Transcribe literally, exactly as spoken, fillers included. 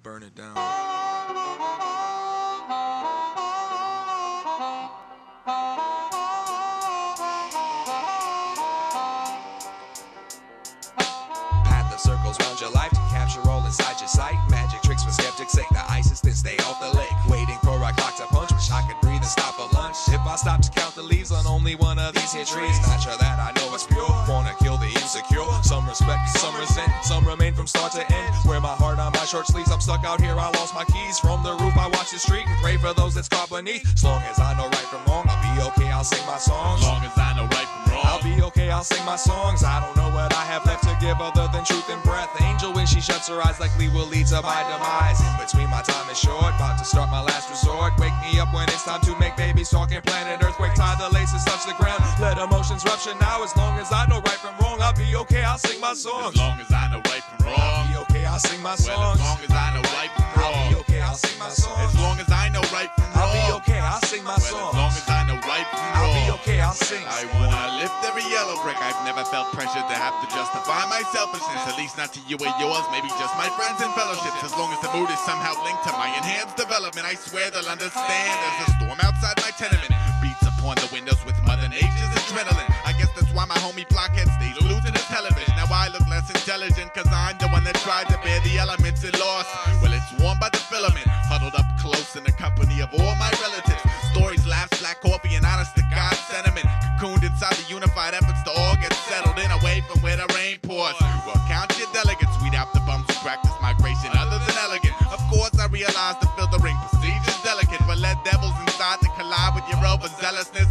Burn it down. Path the circles round your life to capture all inside your sight. Magic tricks for skeptics, say the ice is thin, stay off the lake. Waiting for a clock to punch, wish I could breathe and stop for lunch. If I stop to count the leaves on only one of these here trees, not sure that I know it's pure. Wanna kill the insecure. Some respect, some resent, some remain from start to end. Wear my heart on my short sleeves, I'm stuck out here, I lost my keys. From the roof I watch the street and pray for those that's caught beneath. As long as I know right from wrong, I'll be okay, I'll sing my songs. As long as I know right from wrong, I'll be okay, I'll sing my songs. I don't know what I have left to give other than truth and breath. Angel when she shuts her eyes likely will lead to my demise. In between my time is short, about to start my last resort. Wake me up when it's time to make babies talking planet earthquake. Tie the laces, touch the ground, let emotions rupture now. As long as I know right from wrong, I'll be okay, I'll sing my songs. as long as I know right from wrong, I'll be okay, I'll sing my well, songs. as long as I know right from wrong, I'll be okay, I'll sing my songs. as long as I know right from wrong, I'll be okay, I'll sing my well, songs. as long as I know right from wrong, I'll be okay, I'll sing. I wanna lift every yellow brick. I've never felt pressure to have to justify my selfishness, at least not to you or yours, maybe just my friends and fellowships. As long as the mood is somehow linked to my enhanced development, I swear they'll understand. There's a storm outside my tenement, beats upon the windows with Mother Nature's adrenaline. I guess that's why my homie Blockhead stays glued to the television. Now I look less intelligent, cause I'm the one that tried to bear the elements and lost. Well, it's warmed by the filament, huddled up close in the company of all my relatives. Stories, laughs, black coffee, and honest to God sentiment, cocooned inside the unified efforts to all get settled in, away from where the rain pours. Well, count your delegates, weed out the bums who practice migration other than elegant. Of course, I realize the filtering procedure's delicate, but let devils inside to collide with your overzealousness.